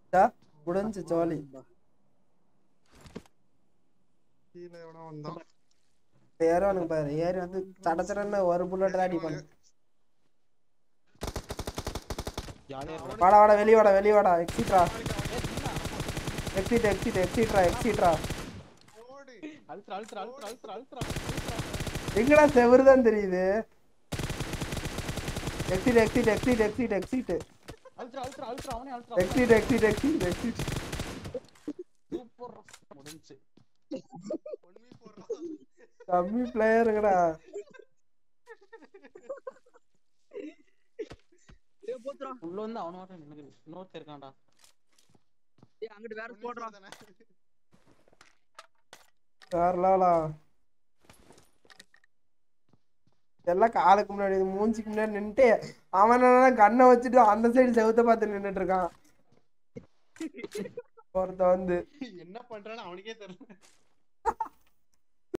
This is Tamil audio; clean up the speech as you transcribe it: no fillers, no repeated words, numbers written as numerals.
முடிஞ்சு ஜாலி. கீழ எவனோ வந்தான். ஏறானுங்க பாரு. ஏறி வந்து சடச்சடன்னு ஒரு புல்லட் தான் அடிப்பானு. வாடா வெளிய வாடா எக்ஸிட்ரா. எக்ஸிட்ரா. அல்ட்ரா. எங்கடா செவருதான் தெரியுது. எக்ஸிட். அல்ட்ரா அவனே அல்ட்ரா. எக்ஸிட். சூப்பர் முடிஞ்சு. கம்மி பிளேயருங்கடா. உள்ள வந்து அவன மட்டும் நின்னு இன்னொருத்தர் இருக்கான்டா. டேய் அங்கிட்டு வேற போடுறா. வேறலாடா. எல்லாம் காலுக்கு முன்னாடி மூஞ்சிக்கு முன்னாடி நின்னுட்டு அவன் கண்ணை வச்சுட்டு அந்த சைடு செவுத்த பார்த்து நின்னுட்டு இருக்கான். ஒருத்த வந்து என்ன பண்றான்னு அவனுக்கே தெரியல.